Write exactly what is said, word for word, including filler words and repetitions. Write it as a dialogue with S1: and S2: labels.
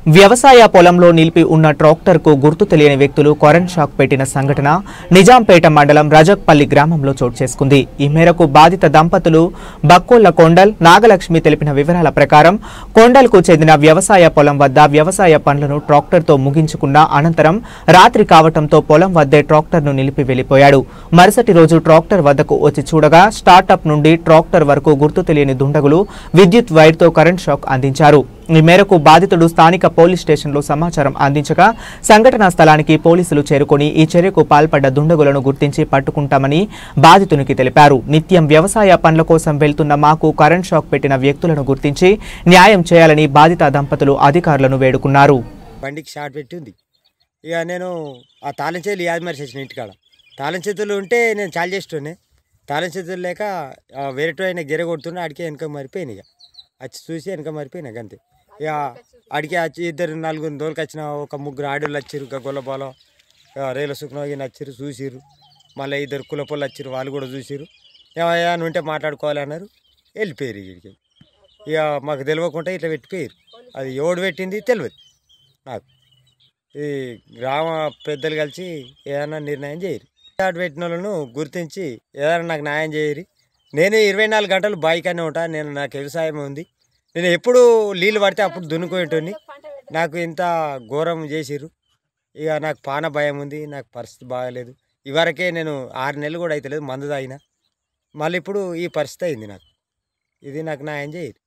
S1: వ్యవసాయ పొలంలో నిలిపి ఉన్న ట్రాక్టర్కు గుర్తు తెలియని వ్యక్తులు కరెంట్ షాక్ పెట్టిన సంఘటన నిజాంపేట మండలం రజక్పల్లి గ్రామంలో చోటు చేసుకుంది. ఈ మేరకు బాధిత దంపతులు బక్కోళ్ల కొండల్ నాగలక్ష్మి తెలిపిన వివరాల ప్రకారం కొండల్కు చెందిన వ్యవసాయ పొలం వద్ద వ్యవసాయ పనులను ట్రాక్టర్తో ముగించుకున్న అనంతరం రాత్రి కావటంతో పొలం వద్దే ట్రాక్టర్ను నిలిపి వెళ్లిపోయాడు. మరుసటి రోజు ట్రాక్టర్ వద్దకు వచ్చి చూడగా స్టార్టప్ నుండి ట్రాక్టర్ వరకు గుర్తు తెలియని దుండగులు విద్యుత్ వైర్తో కరెంట్ షాక్ అందించారు. ఈ మేరకు బాధితుడు స్థానిక పోలీస్ స్టేషన్లో సమాచారం అందించగా సంఘటనా స్థలానికి పోలీసులు చేరుకొని ఈ చర్యకు పాల్పడ్డ దుండగులను గుర్తించి పట్టుకుంటామని బాధితునికి తెలిపారు. నిత్యం వ్యవసాయ పనుల కోసం వెళ్తున్న మాకు కరెంట్ షాక్ పెట్టిన వ్యక్తులను గుర్తించి న్యాయం చేయాలని బాధిత దంపతులు అధికారులను వేడుకున్నారు.
S2: బండికి షార్ట్ పెట్టింది. ఇక నేను ఆ తాళం చేతులు యాది మరి చేసిన ఇంటికాడ తాళం చేతులు ఉంటే నేను చాలు చేస్తుండే తాళం చేతులు లేక వేరేటో అయినా గిర కొడుతుండే అడిగే వెనక మరిపోయినాయి. ఇక వచ్చి చూసి వెనక మరిపోయినాయి అంతే. ఇక అడిగి వచ్చి ఇద్దరు నలుగురు దోలికి వచ్చిన ఒక ముగ్గురు ఆడోళ్ళు వచ్చిరు. ఇక గొల్లపాలో రేల సుఖం నచ్చిరు చూసిరు. మళ్ళీ ఇద్దరు కులపొళ్ళు వచ్చిరు, వాళ్ళు కూడా చూసిరు. ఏమయ్యా ఉంటే మాట్లాడుకోవాలి అన్నారు, వెళ్ళిపోయారు. ఇక్కడికి ఇక మాకు తెలియకుండా ఇట్లా పెట్టిపోయారు. అది ఎవడు పెట్టింది తెలియదు నాకు. ఈ గ్రామ పెద్దలు కలిసి ఏదైనా నిర్ణయం చేయరు. షార్ట్ పెట్టిన వాళ్ళను గుర్తించి ఏదైనా నాకు న్యాయం చేయరు. నేను ఇరవై నాలుగు గంటలు బాయికానే ఉంటా. నేను నాకు వ్యవసాయం ఉంది. నేను ఎప్పుడు నీళ్ళు పడితే అప్పుడు దున్నుకునేటోని. నాకు ఇంత ఘోరం చేసిర్రు. ఇక నాకు పాన భయం ఉంది, నాకు పరిస్థితి బాగాలేదు. ఇవరకే నేను ఆరు నెలలు కూడా అవుతలేదు మందు తాగిన. మళ్ళీ ఇప్పుడు ఈ పరిస్థితి అయింది నాకు. ఇది నాకు న్యాయం చేయరు.